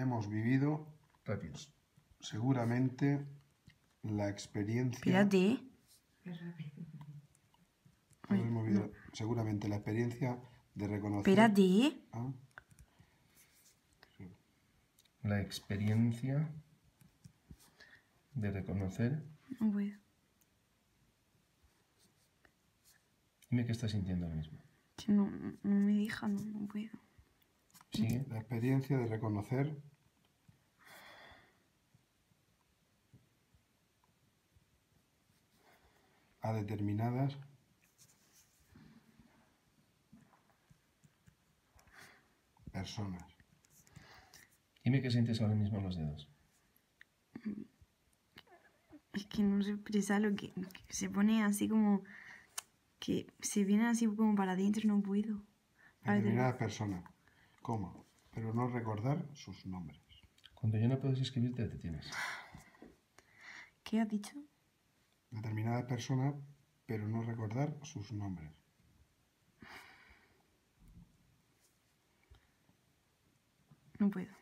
hemos vivido Rápido. seguramente la experiencia... Espérate. Todos hemos vivido seguramente la experiencia de reconocer... Espérate. ¿Ah? La experiencia de reconocer. No puedo. Dime qué estás sintiendo ahora mismo. Que no me deja, no puedo. Sigue. La experiencia de reconocer a determinadas personas. Dime qué sientes ahora mismo en los dedos. Es que no se expresa lo que se pone así como... Que se viene así como para adentro, no puedo. Determinadas personas. ¿Cómo? Pero no recordar sus nombres. Cuando ya no puedes escribir, te detienes. ¿Qué has dicho? Determinadas personas, pero no recordar sus nombres. No puedo.